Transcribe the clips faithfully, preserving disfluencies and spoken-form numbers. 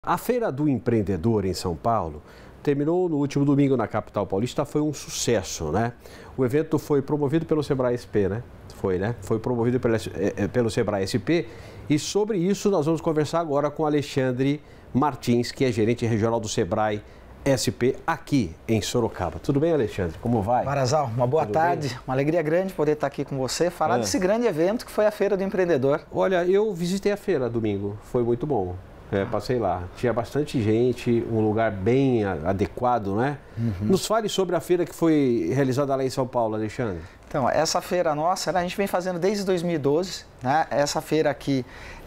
A Feira do Empreendedor em São Paulo terminou no último domingo na capital paulista, foi um sucesso, né? O evento foi promovido pelo Sebrae S P, né? Foi, né? Foi promovido pelo, é, pelo Sebrae S P e sobre isso nós vamos conversar agora com Alexandre Martins, que é gerente regional do Sebrae S P aqui em Sorocaba. Tudo bem, Alexandre? Como vai? Barazal, uma boa Tudo tarde, bem? Uma alegria grande poder estar aqui com você, falar é. desse grande evento que foi a Feira do Empreendedor. Olha, eu visitei a feira domingo, foi muito bom. É, passei lá, tinha bastante gente, um lugar bem adequado, né? Uhum. Nos fale sobre a feira que foi realizada lá em São Paulo, Alexandre. Então, essa feira nossa, a gente vem fazendo desde dois mil e doze, né? Essa feira aqui,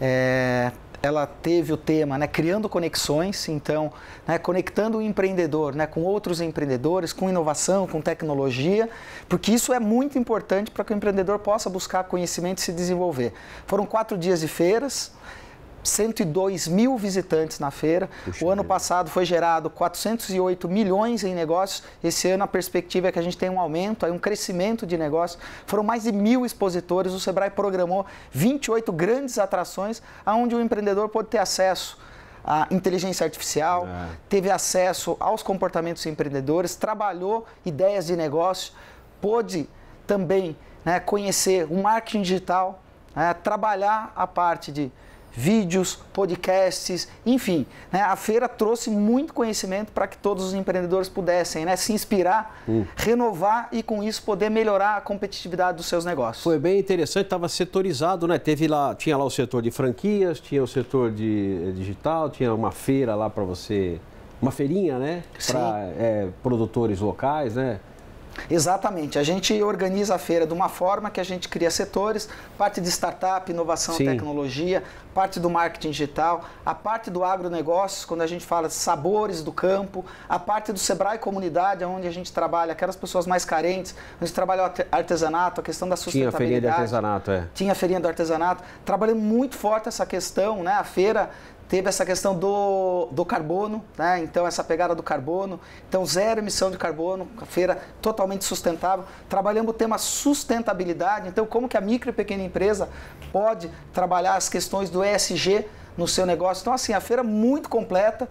é, ela teve o tema, né, criando conexões, então, né, conectando o empreendedor, né, com outros empreendedores, com inovação, com tecnologia, porque isso é muito importante para que o empreendedor possa buscar conhecimento e se desenvolver. Foram quatro dias de feiras, cento e dois mil visitantes na feira. Puxa o ano vida. passado foi gerado quatrocentos e oito milhões em negócios. Esse ano a perspectiva é que a gente tem um aumento, aí um crescimento de negócios. Foram mais de mil expositores. O Sebrae programou vinte e oito grandes atrações, onde o empreendedor pode ter acesso à inteligência artificial, é. teve acesso aos comportamentos empreendedores, trabalhou ideias de negócio, pôde também, né, conhecer o marketing digital, né, trabalhar a parte de vídeos, podcasts, enfim, né, a feira trouxe muito conhecimento para que todos os empreendedores pudessem, né, se inspirar, hum. renovar e com isso poder melhorar a competitividade dos seus negócios. Foi bem interessante, estava setorizado, né? Teve lá, tinha lá o setor de franquias, tinha o setor de digital, tinha uma feira lá para você, uma feirinha, né? Para é, produtores locais, né? Exatamente, a gente organiza a feira de uma forma que a gente cria setores, parte de startup, inovação, Sim. tecnologia, parte do marketing digital, a parte do agronegócios, quando a gente fala de sabores do campo, a parte do Sebrae Comunidade, onde a gente trabalha aquelas pessoas mais carentes, onde trabalha o artesanato, a questão da sustentabilidade. Tinha a feirinha de artesanato, é. Tinha a feirinha do artesanato, trabalhamos muito forte essa questão, né? A feira teve essa questão do, do carbono, né? Então essa pegada do carbono, então zero emissão de carbono, a feira totalmente sustentável. Trabalhamos o tema sustentabilidade, então como que a micro e pequena empresa pode trabalhar as questões do E S G no seu negócio. Então assim, a feira muito completa,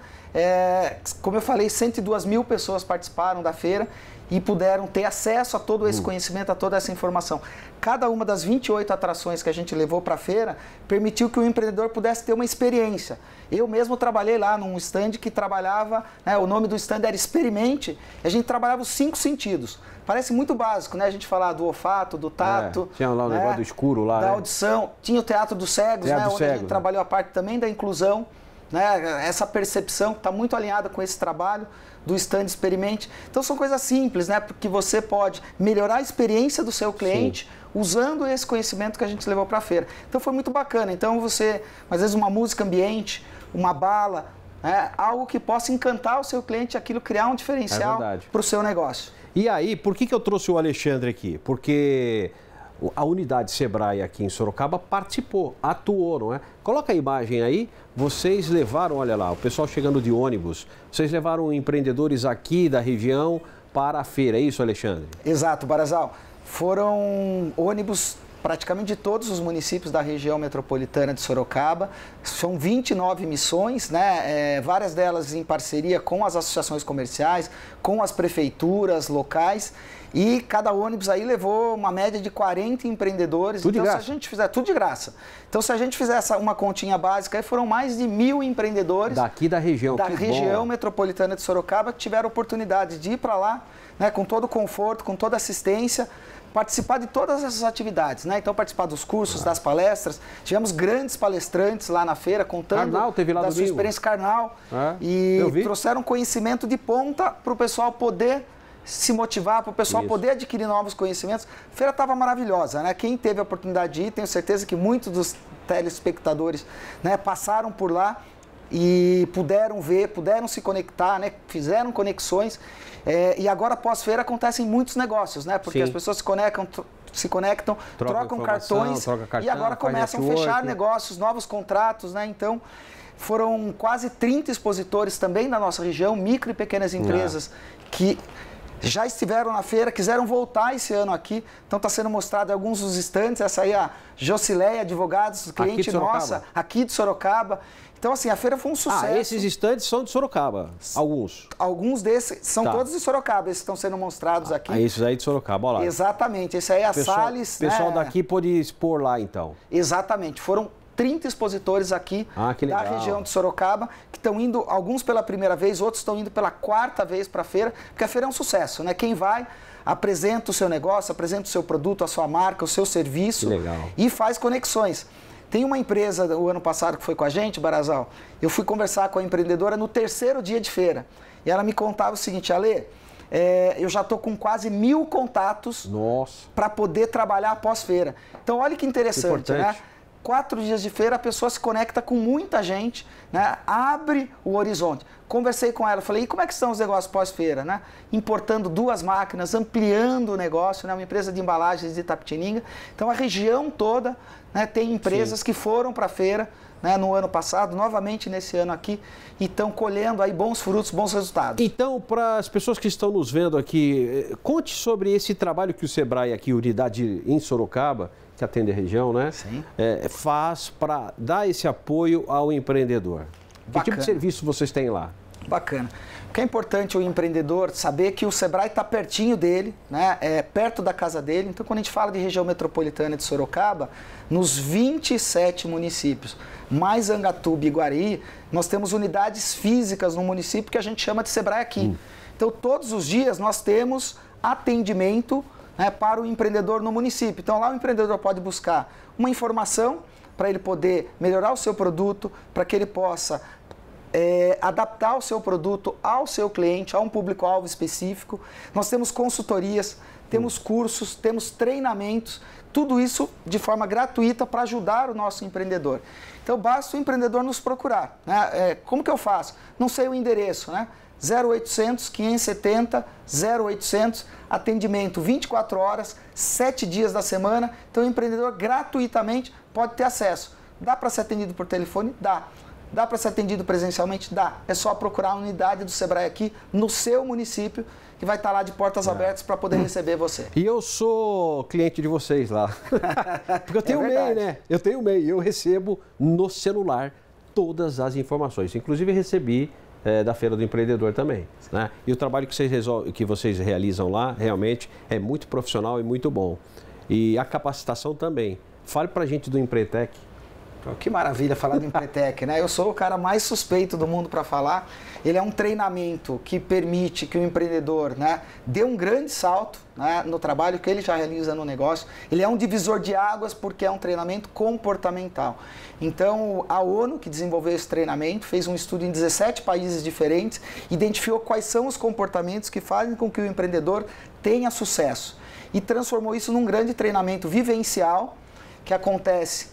é, como eu falei, cento e duas mil pessoas participaram da feira e puderam ter acesso a todo esse conhecimento, a toda essa informação. Cada uma das vinte e oito atrações que a gente levou para a feira permitiu que o empreendedor pudesse ter uma experiência. Eu mesmo trabalhei lá num stand que trabalhava, né, o nome do stand era Experimente, e a gente trabalhava os cinco sentidos. Parece muito básico, né? A gente falar do olfato, do tato. É, tinha lá o né, negócio do escuro lá, da né? audição. Tinha o Teatro dos Cegos, Teatro né, do onde cego, a gente né? trabalhou a parte também da inclusão. Né, essa percepção está muito alinhada com esse trabalho do stand Experimente. Então são coisas simples, né, porque você pode melhorar a experiência do seu cliente Sim. usando esse conhecimento que a gente levou para a feira. Então foi muito bacana. Então você, às vezes uma música ambiente, uma bala, né, algo que possa encantar o seu cliente, aquilo criar um diferencial é para o seu negócio. E aí, por que, que eu trouxe o Alexandre aqui? Porque a unidade Sebrae aqui em Sorocaba participou, atuou, não é? Coloca a imagem aí, vocês levaram, olha lá, o pessoal chegando de ônibus, vocês levaram empreendedores aqui da região para a feira, é isso, Alexandre? Exato, Barazal. Foram ônibus praticamente de todos os municípios da região metropolitana de Sorocaba. São vinte e nove missões, né? É, várias delas em parceria com as associações comerciais, com as prefeituras locais. E cada ônibus aí levou uma média de quarenta empreendedores. Tudo então, de graça. Se a gente fizer tudo de graça. Então, se a gente fizer essa, uma continha básica, aí foram mais de mil empreendedores daqui da região, da que região bom. metropolitana de Sorocaba que tiveram oportunidade de ir para lá, né, com todo o conforto, com toda a assistência, participar de todas essas atividades, né? Então participar dos cursos, ah. das palestras. Tivemos grandes palestrantes lá na feira contando Karnal, teve lá da domingo. sua experiência Karnal É, e trouxeram conhecimento de ponta para o pessoal poder se motivar, para o pessoal Isso. poder adquirir novos conhecimentos. A feira estava maravilhosa, né? Quem teve a oportunidade de ir, tenho certeza que muitos dos telespectadores, né, passaram por lá e puderam ver, puderam se conectar, né? Fizeram conexões. É, e agora, pós-feira, acontecem muitos negócios, né? Porque Sim. as pessoas se conectam, se conectam troca trocam cartões troca cartão, e agora começam a fechar negócios, novos contratos, né? Então, foram quase trinta expositores também da nossa região, micro e pequenas empresas, ah. que já estiveram na feira, quiseram voltar esse ano aqui, então está sendo mostrado em alguns dos estantes, essa aí é a Jocileia Advogados, cliente nossa, aqui de Sorocaba. Então, assim, a feira foi um sucesso. Ah, esses estantes são de Sorocaba, alguns? Alguns desses são tá. todos de Sorocaba, esses estão sendo mostrados aqui. Ah, esses aí de Sorocaba, olha lá. Exatamente, esse aí é a pessoal, Salles. O pessoal né? daqui pôde expor lá, então. Exatamente, foram trinta expositores aqui ah, da região de Sorocaba, que estão indo, alguns pela primeira vez, outros estão indo pela quarta vez para a feira, porque a feira é um sucesso, né? Quem vai, apresenta o seu negócio, apresenta o seu produto, a sua marca, o seu serviço e faz conexões. Tem uma empresa, o ano passado, que foi com a gente, Barazal, eu fui conversar com a empreendedora no terceiro dia de feira. E ela me contava o seguinte, Ale, é, eu já estou com quase mil contatos para poder trabalhar após feira. Então, olha que interessante, né? Quatro dias de feira, a pessoa se conecta com muita gente, né? Abre o horizonte. Conversei com ela, falei, e como é que estão os negócios pós-feira, né? Importando duas máquinas, ampliando o negócio, né? Uma empresa de embalagens de Itapetininga. Então, a região toda, né, tem empresas Sim. que foram para a feira, né, no ano passado, novamente nesse ano aqui, e estão colhendo aí bons frutos, bons resultados. Então, para as pessoas que estão nos vendo aqui, conte sobre esse trabalho que o Sebrae aqui, unidade em Sorocaba, que atende a região, né? Sim. É, faz para dar esse apoio ao empreendedor. Bacana. Que tipo de serviço vocês têm lá? Bacana. O que é importante o empreendedor saber que o Sebrae está pertinho dele, né? É perto da casa dele. Então, quando a gente fala de região metropolitana de Sorocaba, nos vinte e sete municípios, mais Angatuba e Iguari, nós temos unidades físicas no município que a gente chama de Sebrae aqui. Hum. Então, todos os dias nós temos atendimento, né, para o empreendedor no município. Então, lá o empreendedor pode buscar uma informação para ele poder melhorar o seu produto, para que ele possa é, adaptar o seu produto ao seu cliente, a um público-alvo específico. Nós temos consultorias, temos cursos, temos treinamentos, tudo isso de forma gratuita para ajudar o nosso empreendedor. Então, basta o empreendedor nos procurar, né? É, como que eu faço? Não sei o endereço, né? zero oitocentos, quinhentos e setenta, zero oitocentos, atendimento vinte e quatro horas, sete dias da semana. Então, o empreendedor gratuitamente pode ter acesso. Dá para ser atendido por telefone? Dá. Dá para ser atendido presencialmente? Dá. É só procurar a unidade do Sebrae aqui no seu município, que vai estar lá de portas é. abertas para poder receber você. E eu sou cliente de vocês lá. Porque eu tenho o é M E I, né? Eu tenho o M E I, eu recebo no celular todas as informações. Inclusive, recebi É, da Feira do Empreendedor também, né? E o trabalho que vocês, resol... que vocês realizam lá realmente é muito profissional e muito bom. E a capacitação também. Fale pra gente do Empretec. Que maravilha falar do Empretec, né? Eu sou o cara mais suspeito do mundo para falar. Ele é um treinamento que permite que o empreendedor, né, dê um grande salto, né, no trabalho que ele já realiza no negócio. Ele é um divisor de águas porque é um treinamento comportamental. Então, a ONU, que desenvolveu esse treinamento, fez um estudo em dezessete países diferentes, identificou quais são os comportamentos que fazem com que o empreendedor tenha sucesso e transformou isso num grande treinamento vivencial que acontece.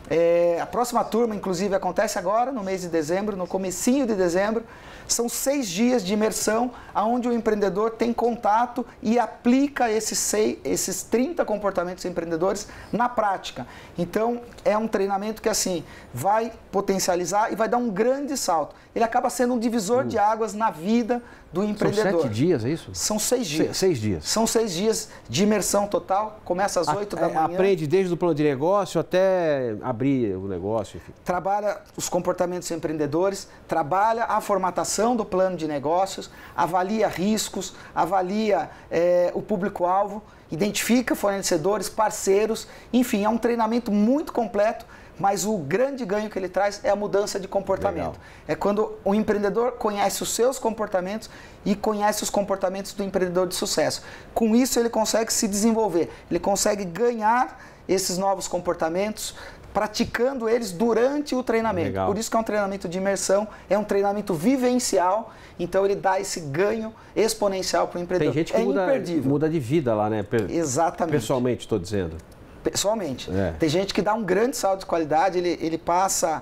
É, a próxima turma, inclusive, acontece agora, no mês de dezembro, no comecinho de dezembro. São seis dias de imersão, onde o empreendedor tem contato e aplica esses, seis, esses trinta comportamentos empreendedores na prática. Então, é um treinamento que, assim, vai potencializar e vai dar um grande salto. Ele acaba sendo um divisor uh. de águas na vida do empreendedor. São sete dias, é isso? São seis dias. Se, seis dias. São seis dias de imersão total, começa às oito da manhã. Aprende desde o plano de negócio até abrir o negócio. Enfim. Trabalha os comportamentos empreendedores, trabalha a formatação do plano de negócios, avalia riscos, avalia é, o público-alvo, identifica fornecedores, parceiros, enfim, é um treinamento muito completo. Mas o grande ganho que ele traz é a mudança de comportamento. Legal. É quando o empreendedor conhece os seus comportamentos e conhece os comportamentos do empreendedor de sucesso. Com isso, ele consegue se desenvolver, ele consegue ganhar esses novos comportamentos, praticando eles durante o treinamento. Legal. Por isso que é um treinamento de imersão, é um treinamento vivencial, então ele dá esse ganho exponencial para o empreendedor. Tem gente que é muda, imperdível. muda de vida lá, né? Exatamente. Pessoalmente, estou dizendo. Pessoalmente. É. Tem gente que dá um grande salto de qualidade, ele, ele passa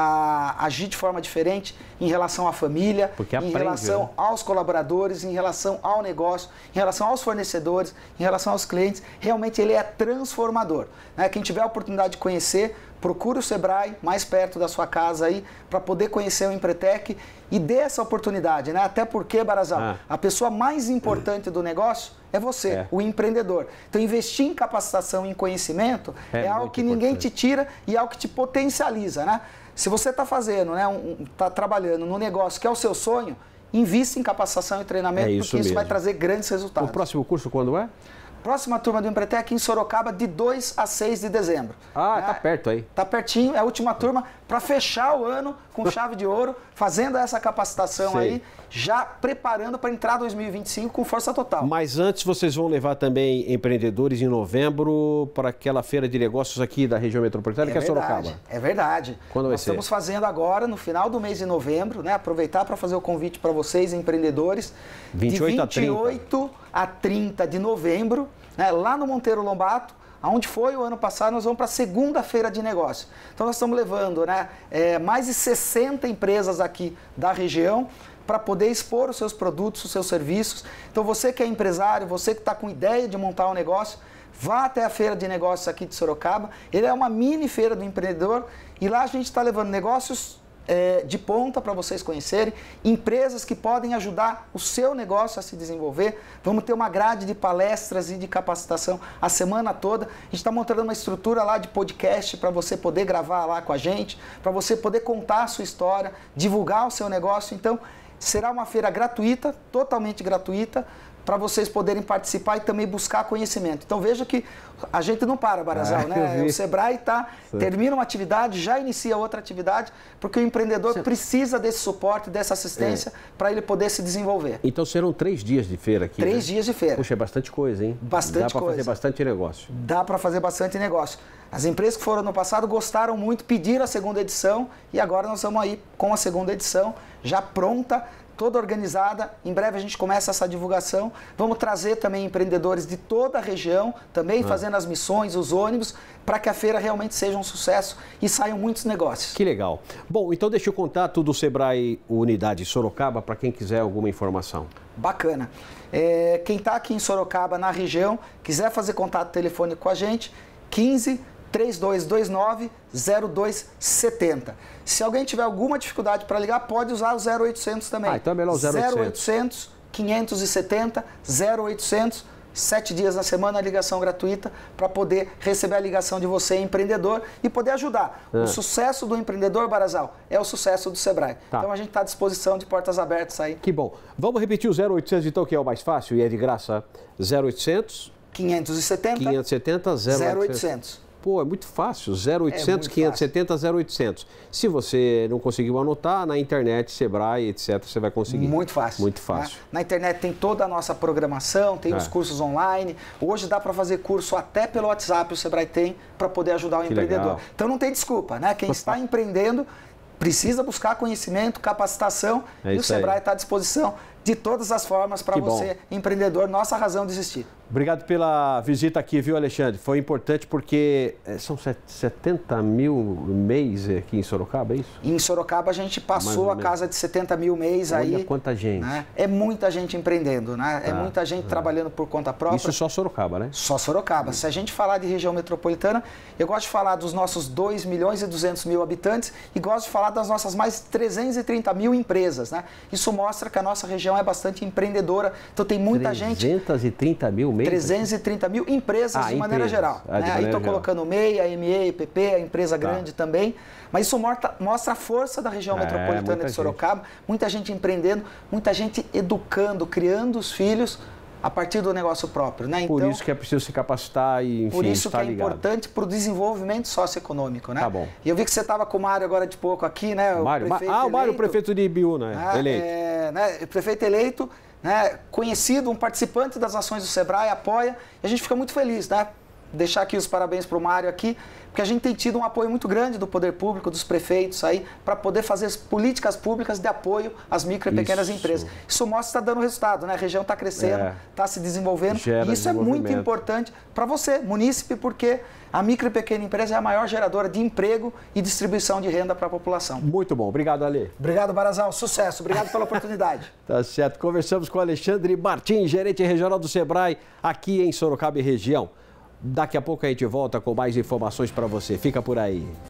a agir de forma diferente em relação à família, Porque em aprende, relação né? aos colaboradores, em relação ao negócio, em relação aos fornecedores, em relação aos clientes. Realmente ele é transformador. Né? Quem tiver a oportunidade de conhecer, procure o Sebrae mais perto da sua casa aí para poder conhecer o Empretec e dê essa oportunidade, né? Até porque, Barazal, ah. a pessoa mais importante do negócio é você, é. o empreendedor. Então, investir em capacitação e em conhecimento é, é algo que importante. Ninguém te tira e é algo que te potencializa, né? Se você está fazendo, né, está um, trabalhando no negócio que é o seu sonho, invista em capacitação e treinamento, é isso porque mesmo. Isso vai trazer grandes resultados. O próximo curso quando é? Próxima turma do Empretec em Sorocaba, de dois a seis de dezembro. Ah, né? Tá perto aí. Tá pertinho, é a última turma para fechar o ano com chave de ouro, fazendo essa capacitação Sei. aí, já preparando para entrar dois mil e vinte e cinco com força total. Mas antes vocês vão levar também empreendedores em novembro para aquela feira de negócios aqui da região metropolitana, é que é Sorocaba. É verdade. Quando vai Nós ser? Estamos fazendo agora, no final do mês de novembro, né? Aproveitar para fazer o convite para vocês, empreendedores, vinte e oito de vinte e oito a trinta de novembro, né? Lá no Monteiro Lobato, onde foi o ano passado, nós vamos para a segunda feira de negócio. Então nós estamos levando, né, é, mais de sessenta empresas aqui da região para poder expor os seus produtos, os seus serviços. Então você que é empresário, você que está com ideia de montar um negócio, vá até a feira de negócios aqui de Sorocaba. Ele é uma mini feira do empreendedor e lá a gente está levando negócios É, de ponta para vocês conhecerem, empresas que podem ajudar o seu negócio a se desenvolver. Vamos ter uma grade de palestras e de capacitação a semana toda. A gente está montando uma estrutura lá de podcast para você poder gravar lá com a gente, para você poder contar a sua história, divulgar o seu negócio. Então, será uma feira gratuita, totalmente gratuita, para vocês poderem participar e também buscar conhecimento. Então veja que a gente não para, Barazal, ah, né? O Sebrae tá, termina uma atividade, já inicia outra atividade, porque o empreendedor Você... precisa desse suporte, dessa assistência, é. para ele poder se desenvolver. Então serão três dias de feira aqui, Três né? dias de feira. Puxa, é bastante coisa, hein? Bastante Dá coisa. Dá para fazer bastante negócio. Dá para fazer bastante negócio. As empresas que foram no passado gostaram muito, pediram a segunda edição e agora nós estamos aí com a segunda edição, já pronta, toda organizada. Em breve a gente começa essa divulgação. Vamos trazer também empreendedores de toda a região, também ah. fazendo as missões, os ônibus, para que a feira realmente seja um sucesso e saiam muitos negócios. Que legal. Bom, então deixa o contato do Sebrae Unidade Sorocaba para quem quiser alguma informação. Bacana. É, quem está aqui em Sorocaba, na região, quiser fazer contato telefônico com a gente, quinze, três dois dois nove, zero dois sete zero. Se alguém tiver alguma dificuldade para ligar, pode usar o zero oitocentos também. Ah, então é melhor o zero oitocentos. zero oitocentos, quinhentos e setenta, zero oitocentos, sete dias na semana, a ligação gratuita, para poder receber a ligação de você, empreendedor, e poder ajudar. Ah. O sucesso do empreendedor, Barazal, é o sucesso do Sebrae. Tá. Então a gente está à disposição, de portas abertas aí. Que bom. Vamos repetir o zero oitocentos então, que é o mais fácil e é de graça. zero oitocentos, quinhentos e setenta, quinhentos e setenta, zero oitocentos. Pô, é muito fácil, zero oitocentos, quinhentos e setenta, zero oitocentos. Se você não conseguiu anotar, na internet, Sebrae, etcétera, você vai conseguir. Muito fácil. Muito fácil. Né? Na internet tem toda a nossa programação, tem é. os cursos online. Hoje dá para fazer curso até pelo WhatsApp, o Sebrae tem, para poder ajudar o que empreendedor. Legal. Então não tem desculpa, né? Quem está empreendendo precisa buscar conhecimento, capacitação, é e o Sebrae está à disposição de todas as formas para você, bom. empreendedor, nossa razão de existir. Obrigado pela visita aqui, viu, Alexandre? Foi importante porque são setenta mil mês aqui em Sorocaba, é isso? Em Sorocaba a gente passou a casa de setenta mil mês aí. Olha quanta gente. Né? É muita gente empreendendo, né? Tá, é muita gente tá. trabalhando por conta própria. Isso só Sorocaba, né? Só Sorocaba. Se a gente falar de região metropolitana, eu gosto de falar dos nossos dois milhões e duzentos mil habitantes e gosto de falar das nossas mais trezentas e trinta mil empresas, né? Isso mostra que a nossa região é bastante empreendedora, então tem muita gente... trezentas e trinta mil mês? trezentas e trinta mil empresas ah, de maneira empresas. geral. Ah, né? Aí estou colocando o M E I, a M E I, a P P, a empresa tá. grande também, mas isso mostra, mostra a força da região é, metropolitana de Sorocaba, gente. muita gente empreendendo, muita gente educando, criando os filhos a partir do negócio próprio. Né? Então, por isso que é preciso se capacitar e, enfim, por isso que é ligado. importante para o desenvolvimento socioeconômico. Né? Tá bom. E eu vi que você estava com o Mário agora de pouco aqui, né? O Mário, prefeito ah, o Mário, eleito, prefeito de Ibiú, né? né? Eleito. É, né? Prefeito eleito, né? Conhecido, um participante das ações do Sebrae, apoia, e a gente fica muito feliz, né? Deixar aqui os parabéns para o Mário aqui, porque a gente tem tido um apoio muito grande do poder público, dos prefeitos aí, para poder fazer as políticas públicas de apoio às micro e pequenas isso. empresas. Isso mostra que está dando resultado, né? A região está crescendo, está é. se desenvolvendo. Gera e isso é muito importante para você, munícipe, porque a micro e pequena empresa é a maior geradora de emprego e distribuição de renda para a população. Muito bom. Obrigado, Ale. Obrigado, Barazal. Sucesso. Obrigado pela oportunidade. Tá certo. Conversamos com o Alexandre Martins, gerente regional do Sebrae, aqui em Sorocaba e região. Daqui a pouco a gente volta com mais informações para você. Fica por aí.